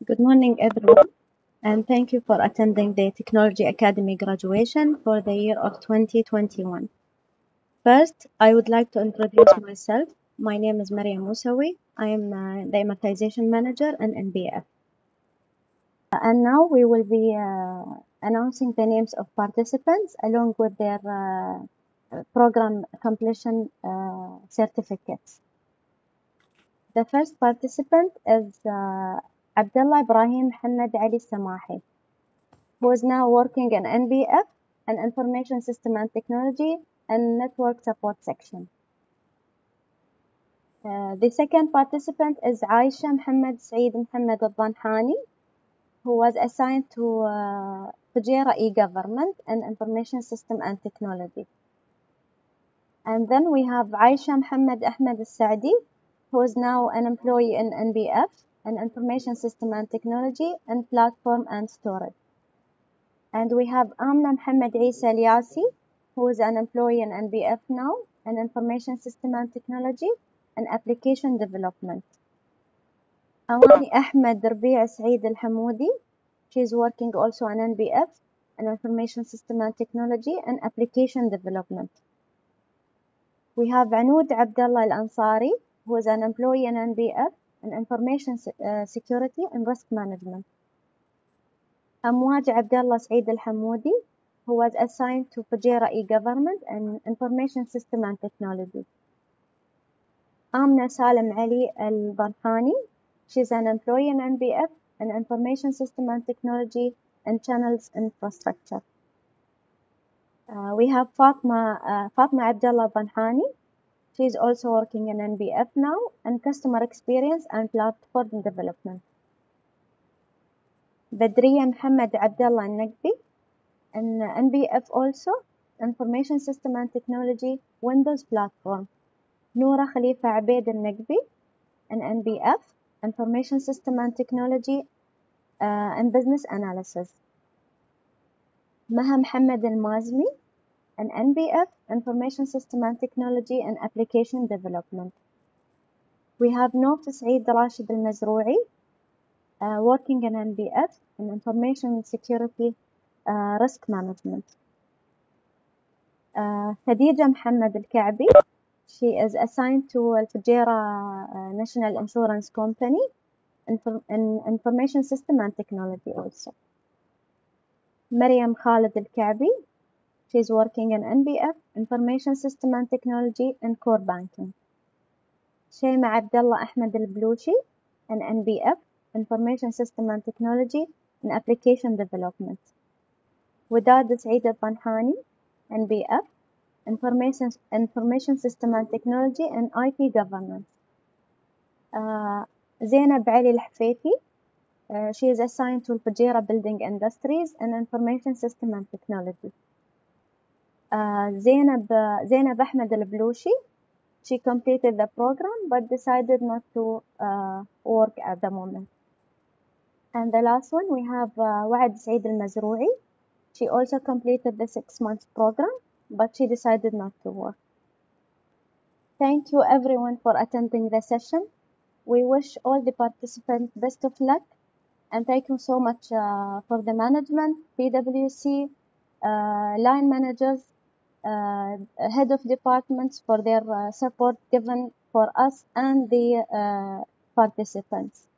Good morning, everyone, and thank you for attending the Technology Academy graduation for the year of 2021. First, I would like to introduce myself. My name is Mariam Musawi. I am the Amortization Manager in NBF. And now we will be announcing the names of participants along with their program completion certificates. The first participant is Abdullah Ibrahim Muhammad Ali Samahi, who is now working in NBF and Information System and Technology and Network Support section. The second participant is Aisha Muhammad Saeed Muhammad Al-Banhani, who was assigned to Fujairah e-Government and Information System and Technology. And then we have Aisha Muhammad Ahmed Al-Saadi, who is now an employee in NBF and Information System and Technology and Platform and Storage. And we have Amna Muhammad Isa Al-Yasi, who is an employee in NBF now and Information System and Technology and Application Development. Awani Ahmed Rabi'a Saeed Al-Hamoudi, she is working also in NBF and Information System and Technology and Application Development. We have Anud Abdullah Al-Ansari, who is an employee in NBF and Information Security and Risk Management. Amwaj Abdullah Saeed Al-Hamoudi, who was assigned to Fujairah e-Government and Information System and Technology. Amna Salim Ali Al-Barhani, she is an employee in NBF and Information System and Technology and Channels Infrastructure. We have Fatma Abdullah Banhani. She is also working in NBF now and Customer Experience and Platform Development. Badriya Muhammad Abdullah Naqbi, in NBF also, Information System and Technology, Windows Platform. Noura Khalifa Abeid Al-Naqbi, in NBF, Information System and Technology and Business Analysis. Maha Muhammad Al-Mazmi, in NBF, Information System and Technology and Application Development. We have Nawf Saeed Rashid Al-Mazrou'i, working in NBF in Information Security Risk Management. Khadija Muhammad Al-Ka'bi, she is assigned to Al-Fujairah National Insurance Company in Information System and Technology also. Maryam Khalid Al-Ka'bi, she is working in NBF, Information System and Technology and Core Banking. Shayma Abdullah Ahmed Al-Blushi, in NBF, Information System and Technology and Application Development. Wadad Saeed Al-Banhani, NBF, Information System and Technology and IT Governance. Zainab Ali Al-Hafeiti, she is assigned to Fujairah Building Industries and Information System and Technology. Zainab Ahmed Al-Blushi, she completed the program but decided not to work at the moment. And the last one, we have Waad Saeed Al-Mazrou'i. She also completed the 6-month program, but she decided not to work. Thank you everyone for attending the session. We wish all the participants best of luck, and thank you so much for the management, PwC, line managers, head of departments for their support given for us and the participants.